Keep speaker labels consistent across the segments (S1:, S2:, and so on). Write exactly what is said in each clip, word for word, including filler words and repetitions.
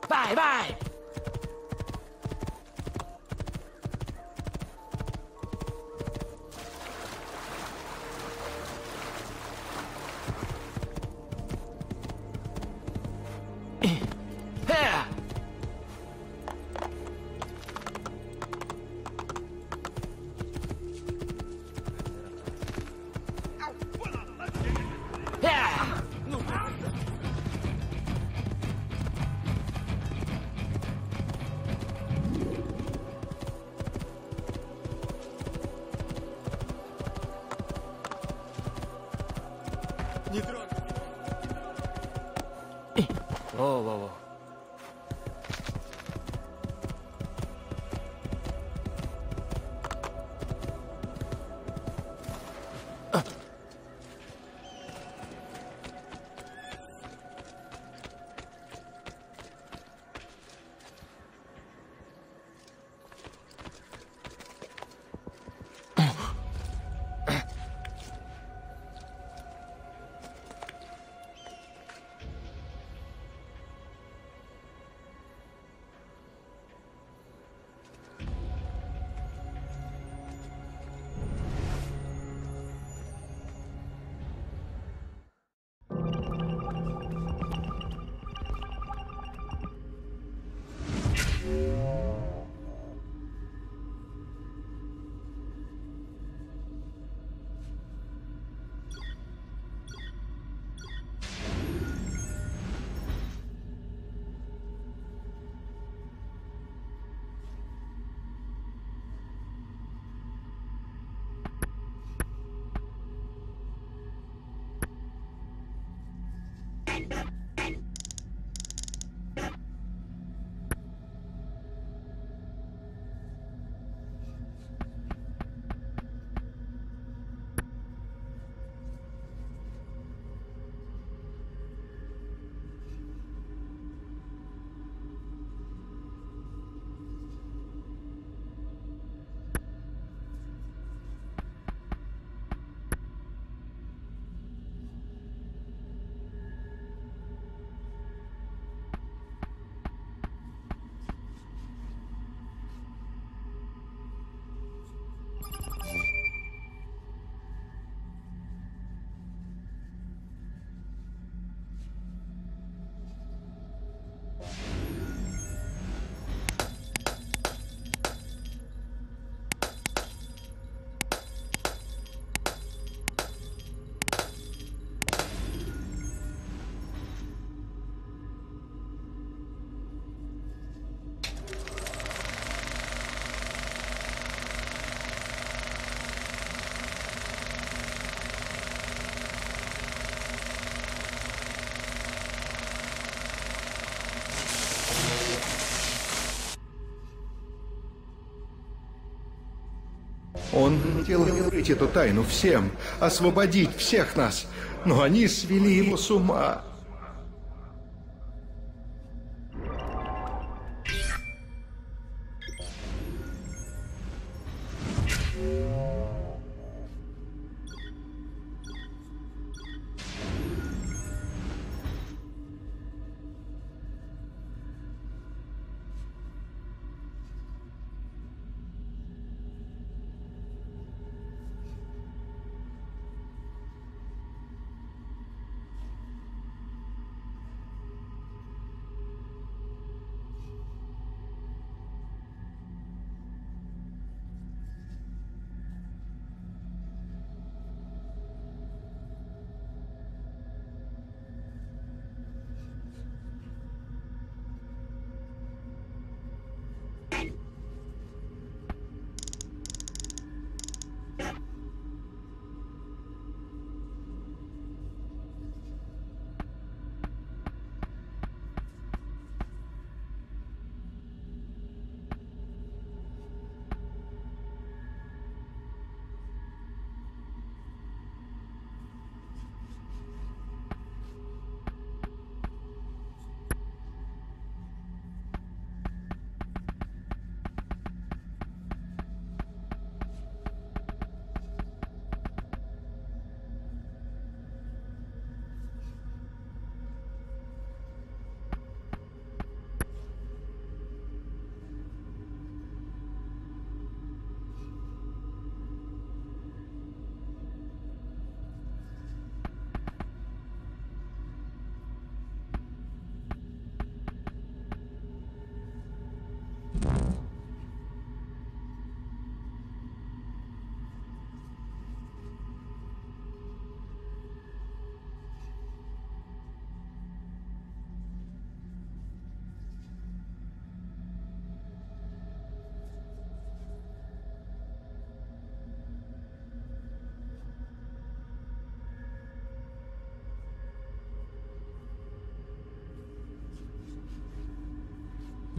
S1: Vai, vai!
S2: Не трогай.
S1: Во-во-во.
S3: Он хотел открыть эту тайну всем, освободить всех нас, но они свели его с ума.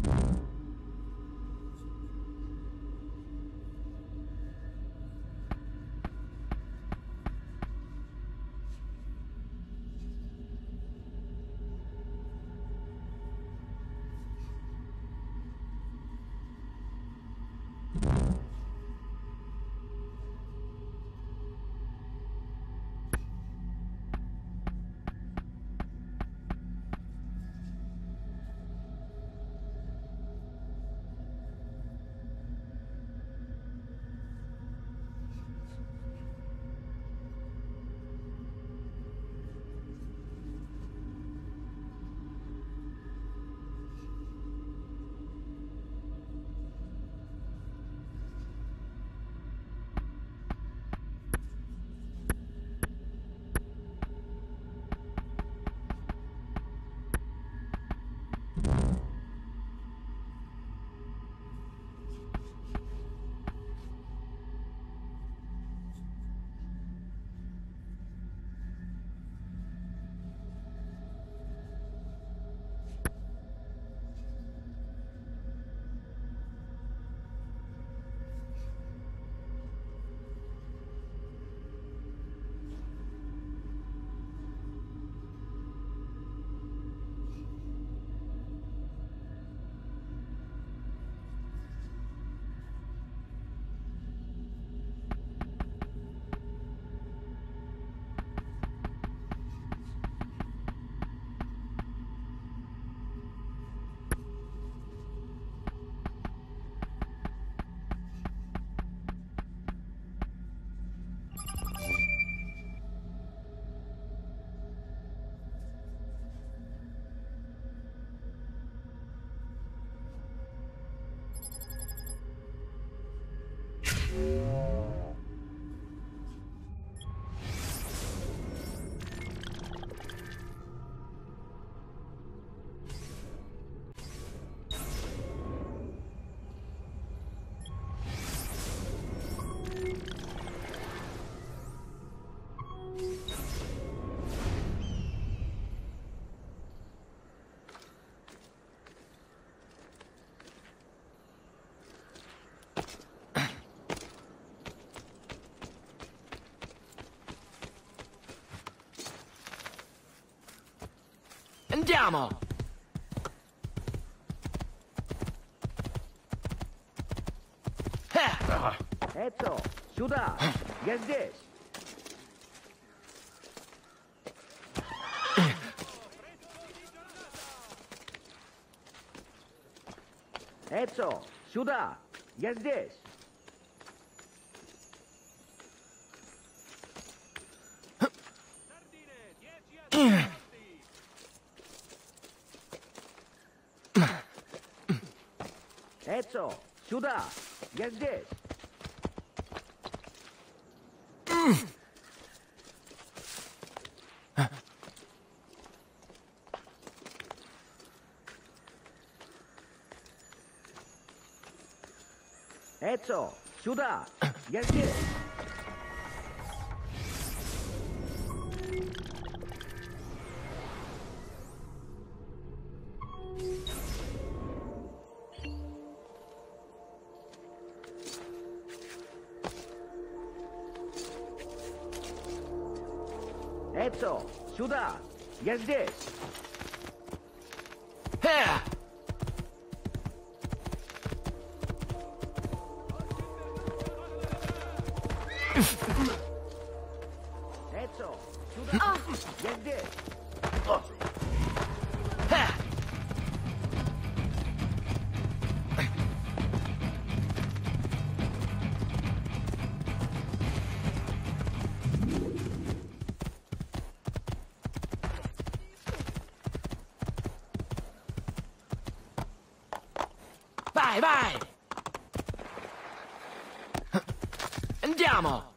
S1: Andiamo!
S4: Эцо, сюда! Я здесь! Эцо, сюда! Я здесь! Эцо, сюда! Я здесь! Эцо, сюда! Я здесь! Эцо, сюда! Я здесь!
S1: Э!
S4: Эцо, сюда! Я здесь!
S1: Э! Vai, vai! Andiamo!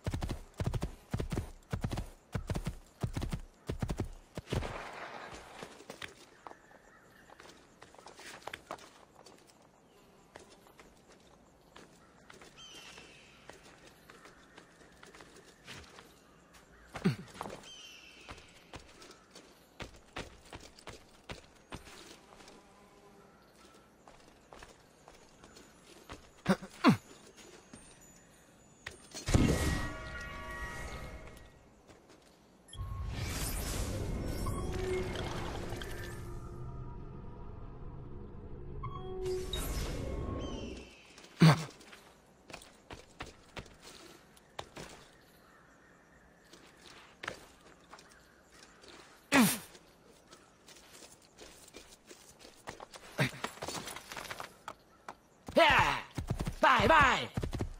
S1: Vai, vai!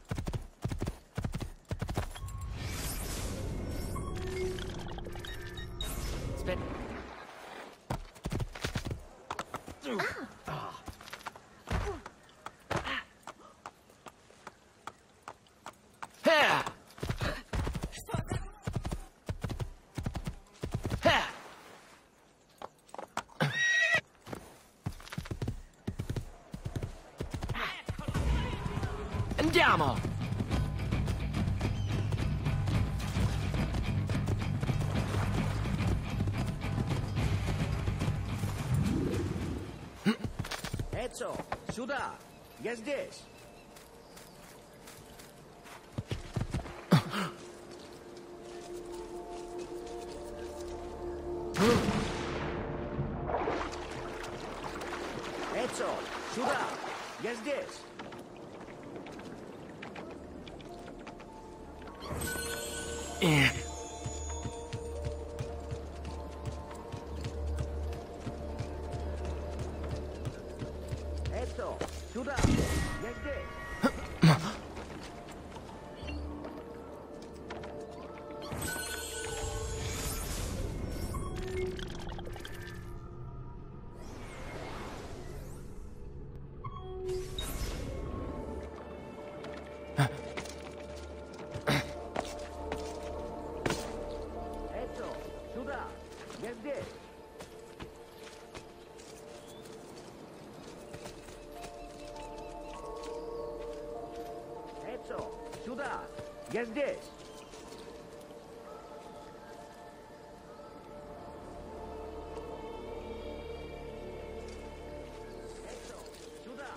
S1: Aspetta. Eh. Eh. Andiamo!
S4: Эцо, сюда! Я здесь! Эцо, сюда! Я здесь!
S1: Eh.
S4: Эцо, сюда! Я здесь! Эцо, сюда! Я здесь! Эцо, сюда! Я здесь! Эцо, сюда!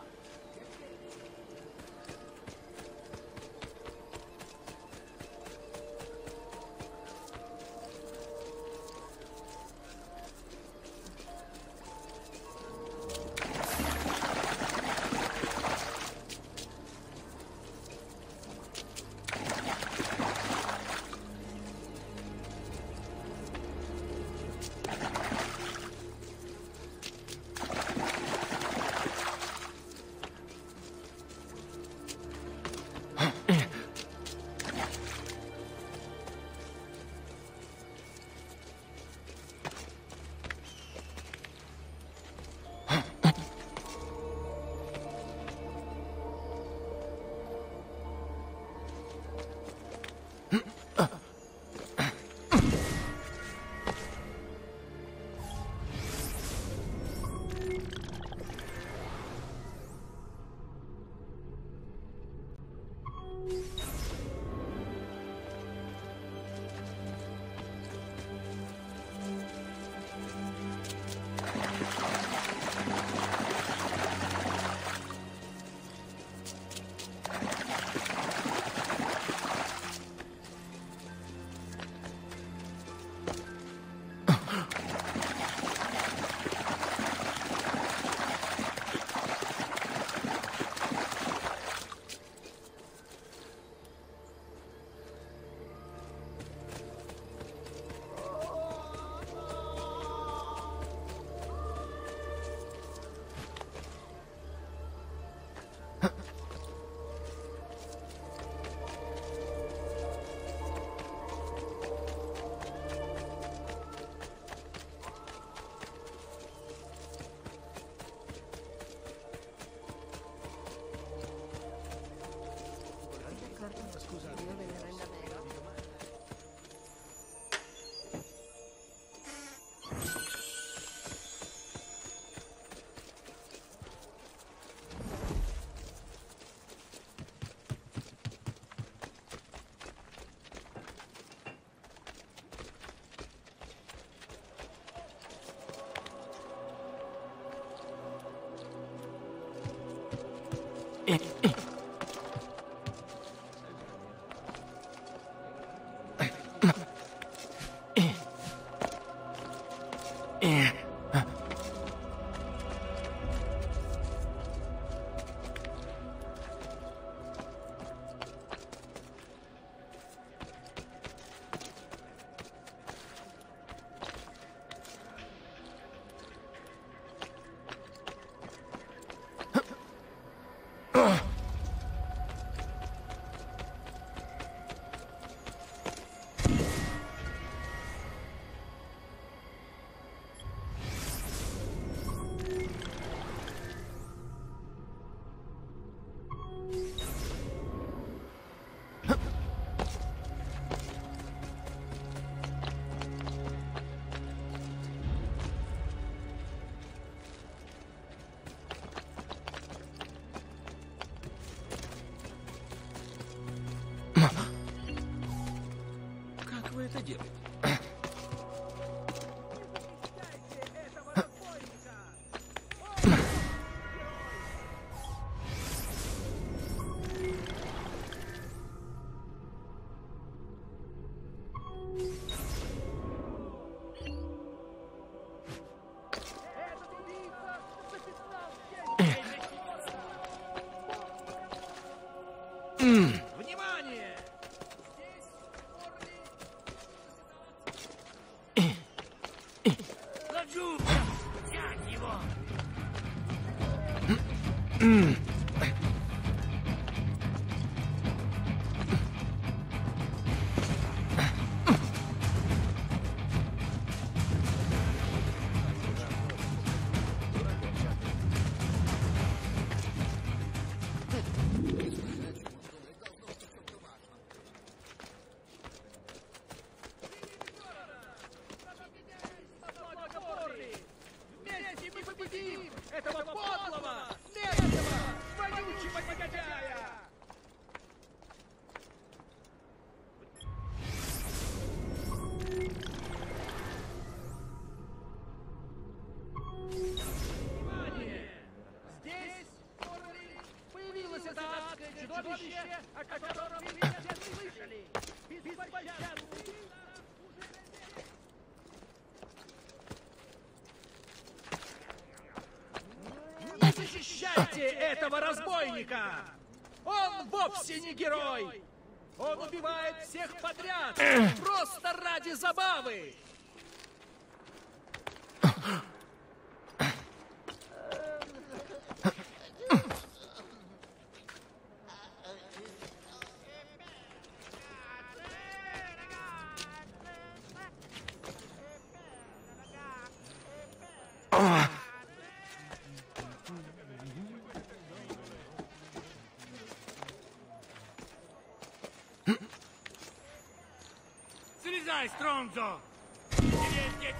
S1: Eh, eh. Eh. Eh.
S2: это делать?
S5: Внимание!
S2: Ладжу! Взять его!
S5: Вместе мы победим этого подлого, мерзкого, вонючего негодяя! Внимание! Здесь, в Орли, появилось это адское чудовище, о котором вы все слышали. Беспощадный удар уже Не защищайте этого разбойника! Он вовсе не герой! Он убивает всех подряд! Просто ради забавы!
S2: Слезай, Стронзо! Тебе здесь...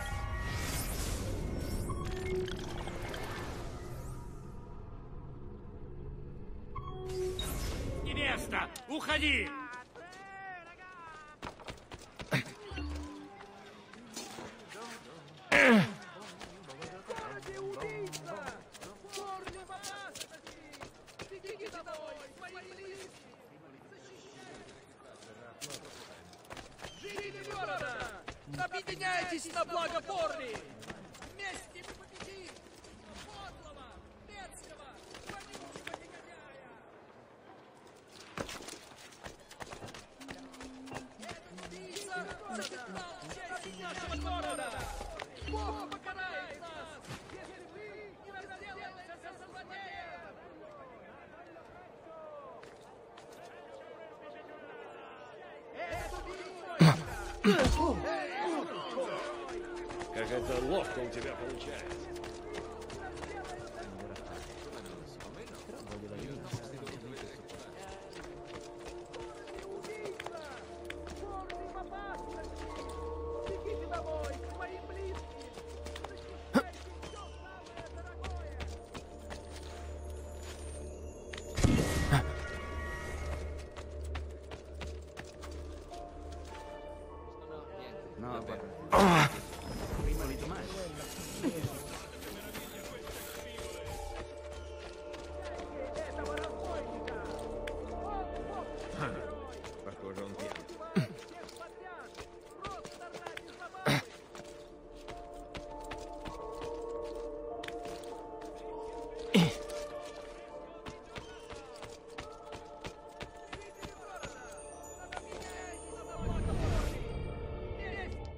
S2: Невеста, уходи!
S5: Городе убийца! Горли в опасности! Беги домой, свои близкие! Жители города! Объединяйтесь на благо Порли! Вместе мы победим! Подлого, мерзкого, вонючего негодяя! Этот убийца запятнал честь нашего города! Бог покарает нас, если вы не разделаетесь со злодеем! Этот убийца!
S6: Как это ловко у тебя получается.
S5: Горли в опасности! Бегите домой, к своим близким! Защищайте все самое дорогое! Этого разбойника! Он вовсе
S6: Похоже, он пьян.
S5: убивает всех подряд! Просто ради забавы! Жители города! Объединяйтесь на благо Порли! Вместе!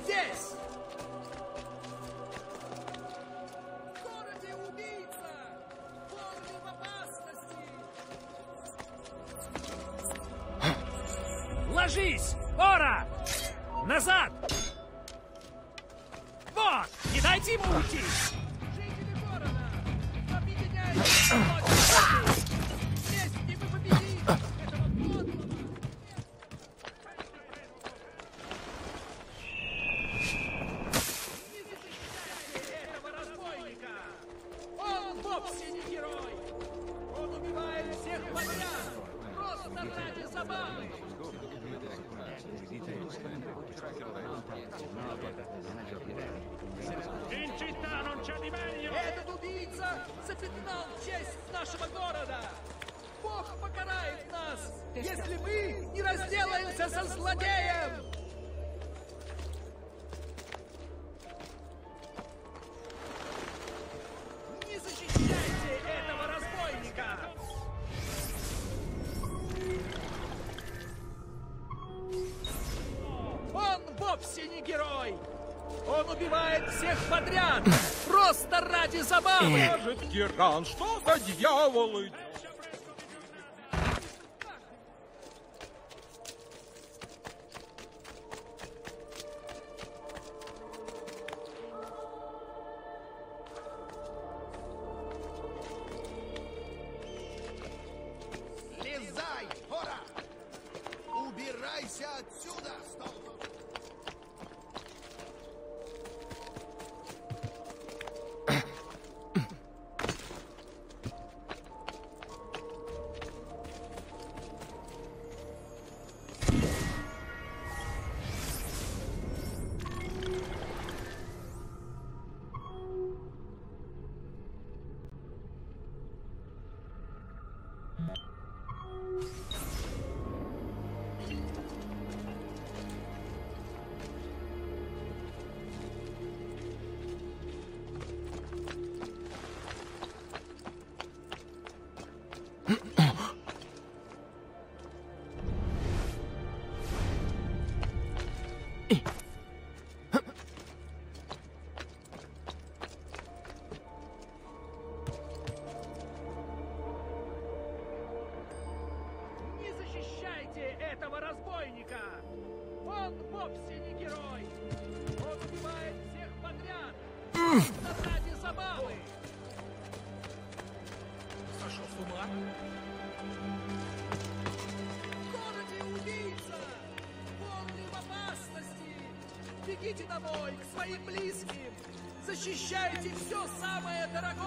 S5: здесь! В городе убийца! Горный в опасности!
S2: Ложись! Ора! Назад! Вот! Не дайте ему уйти!
S5: Жители города! Объединяйтесь! Вместе мы победим! Этого подлого! Не защищайте этого разбойника! Он вовсе не герой! Он убивает всех подряд! Просто ради забавы!
S2: In città non c'è di meglio!
S5: Этот убийца запятнал честь нашего города! Бог покарает нас, если мы не разделаемся со злодеем! Не защищайте этого разбойника! Он вовсе не герой! Он убивает всех подряд! Просто ради забавы!
S7: Может, тиран, что за дьяволы?
S8: Слезай, Ора! Убирайся отсюда, Столтон!
S5: Не защищайте этого разбойника! Он вовсе не герой! Он убивает всех подряд! Просто ради забавы! Сошел с ума? В городе убийца! Полный в опасности! Бегите домой, к своим близким! Защищайте все самое дорогое!